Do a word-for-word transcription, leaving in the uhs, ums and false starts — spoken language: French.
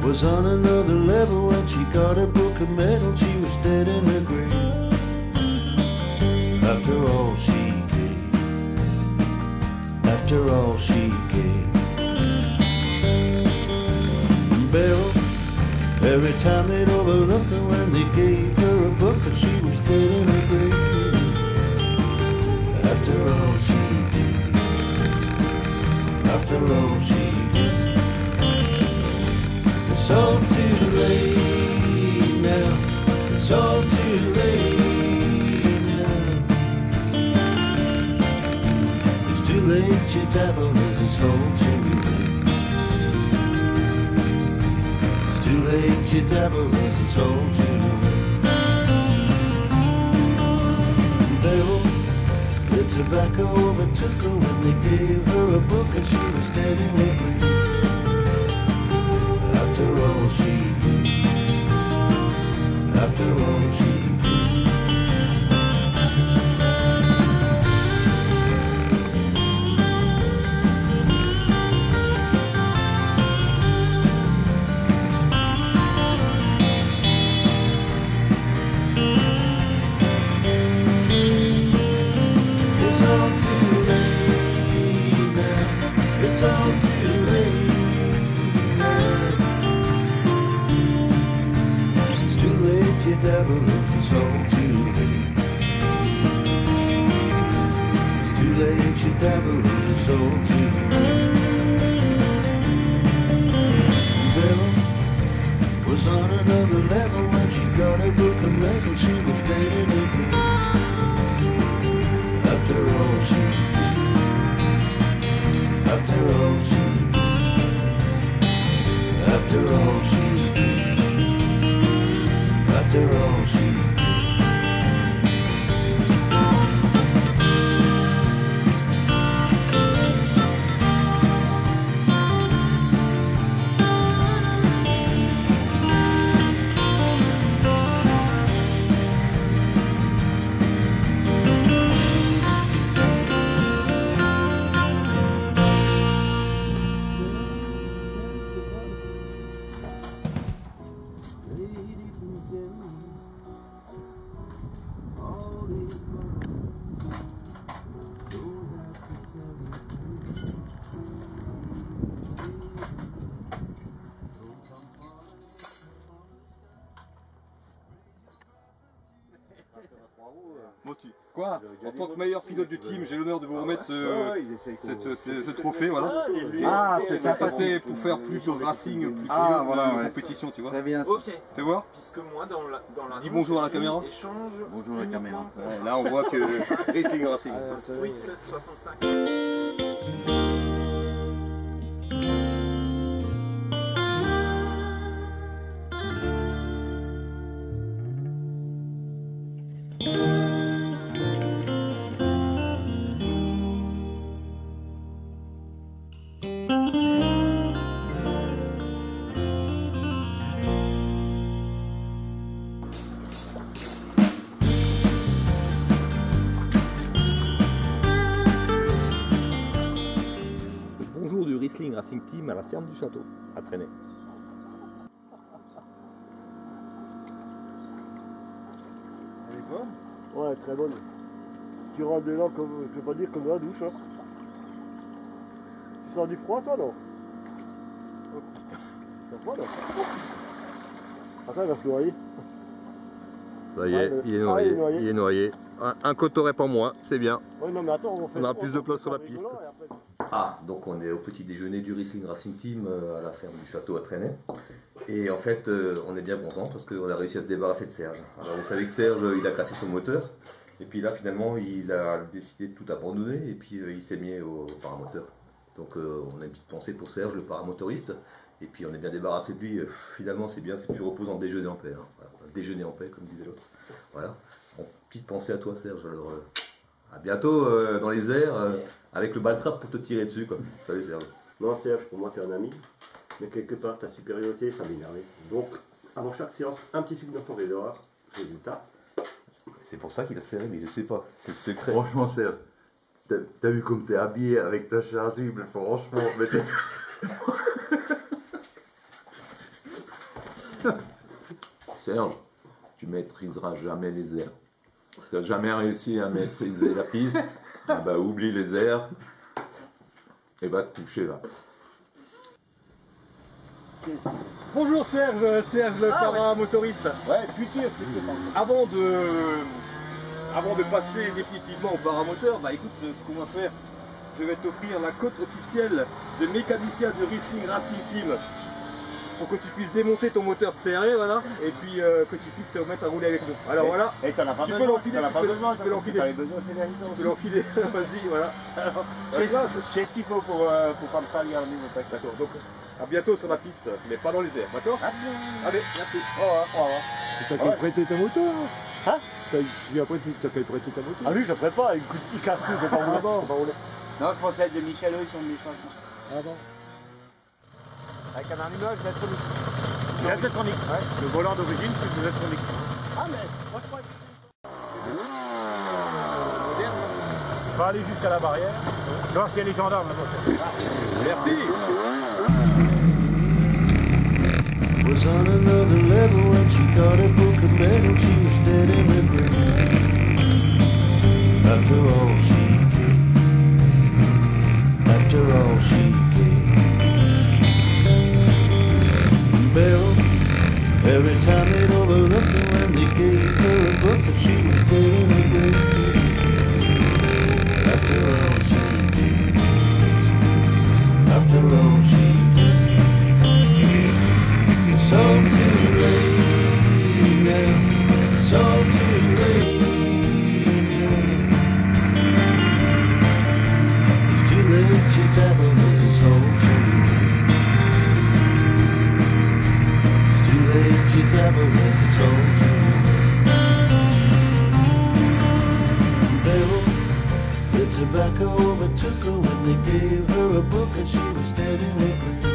was on another level and she got a book of medal. She was dead in her grave. After all she gave, after all she gave. Beryl, every time they'd overlook her when they gave her a book and she was dead in her grave. After all she gave, after all she gave. It's all too late now, it's all too late now. It's too late, you dabblers, it's all too late. It's too late, you dabblers, it's all too late. Devil, the tobacco overtook her when they gave her a book and she was dead in her grave. After all she gave, after all she gave. It's all too late now, it's all too late. You dabblers, it's all too late. It's too late, you dabblers, it's all too late. Devil was on another level when she got a book of medal. She was dead in her grave. After all she gave, after all she gave, after all she gave. After all she Motu. Quoi? En tant que meilleur pilote du team, j'ai l'honneur de vous remettre ce, cette, ce, ce trophée, voilà. Ah, c'est ça ça. passé pour faire plus de racing, plus ah, de, voilà, de ouais. compétition, tu vois. Très bien. Ok. Fais voir. Puisque moi, dans la, dans la Dis bonjour à la caméra. Échange Bonjour à la caméra. Ouais, là, on voit que racing, racing. huit sept soixante-cinq. Bonjour du Riesling Racing Team à la ferme du château, à Traîner. Elle est bonne? Ouais, très bonne. Tu rentres dedans comme, je vais pas dire comme dans la douche. Hein. Tu sens du froid toi non? Oh putain, c'est froid là. Attends, il va se noyer. Ça y est, il est noyé. Il est noyé. Il est noyé. Un, un cotoret pour moi, c'est bien. Ouais, non, mais attends, on, fait, on aura on plus de place sur la piste. Après... Ah, donc on est au petit déjeuner du Riesling Racing Team euh, à la ferme du château à Traîner. Et en fait, euh, on est bien content parce qu'on a réussi à se débarrasser de Serge. Alors vous savez que Serge, il a cassé son moteur. Et puis là, finalement, il a décidé de tout abandonner et puis euh, il s'est mis au paramoteur. Donc euh, on a une petite pensée pour Serge, le paramotoriste. Et puis on est bien débarrassé de lui. Euh, finalement, c'est bien, c'est plus reposant de déjeuner en paix. Hein. Voilà. Déjeuner en paix, comme disait l'autre. Voilà. Bon, petite pensée à toi, Serge. Alors, euh, à bientôt euh, dans les airs, euh, avec le baltrap pour te tirer dessus, quoi. Salut, Serge. Non, Serge, pour moi, t'es un ami. Mais quelque part, ta supériorité, ça m'énerve. Donc, avant chaque séance, un petit sucre de forêt dehors. Résultat. C'est pour ça qu'il a serré, mais il ne sait pas. C'est le secret. Franchement, Serge, t'as vu comme t'es habillé avec ta chasuble, franchement, mais Serge, tu maîtriseras jamais les airs. Tu n'as jamais réussi à maîtriser la piste, ah bah oublie les airs et va te toucher là. Bonjour Serge, Serge le Ah, paramotoriste. Ouais, futur, futur. Avant de, avant de passer définitivement au paramoteur, bah écoute, ce qu'on va faire, je vais t'offrir la cote officielle de mécanicien de Racing Racing Team pour que tu puisses démonter ton moteur serré, voilà, et puis euh, que tu puisses te remettre à rouler avec nous. Alors voilà, Et t'en as pas tu peux besoin, l'enfiler, t'en as tu pas peux- besoin, tu peux l'enfiler. t'as les besoins, c'est les Tu peux l'enfiler, vas-y, voilà. Alors, Je sais voilà, je sais ce qu'il faut pour, euh, pour pas me salir au niveau de ça. d'accord, donc à bientôt sur la piste, mais pas dans les airs, d'accord? Ah bien. Allez, merci. Au revoir, au revoir. T'as qu'à Ouais. prêter ta moto hein. Hein T'as- Tu lui as prêté, t'as qu'à prêter ta moto. Ah lui, je le ferai pas, il, coûte- il casse tout, faut pas rouler. Ah bon, faut pas rouler. Non, je pensais être de Michel, eux, ils sont de Michel. Ah bon. Avec un allumage électronique. Électronique. Ouais. Le volant d'origine, c'est électronique. Ah mais, moi je crois que... On va aller jusqu'à la barrière. Voir s'il y a les gendarmes là-bas. Merci. Was on another level when she got a book of medal. She was dead in the grave. After all she gave, after all she gave. Bill, every time they'd overlook her when they gave her a book, that she was dead in the grave. After all she gave, after all she gave. It's all too late now. It's all too late now. It's too late to tackle this. It's all too late. It's too late to tackle this. It's all too late. Bill, the tobacco overtook her when they gave her a book and she was dead in her grave.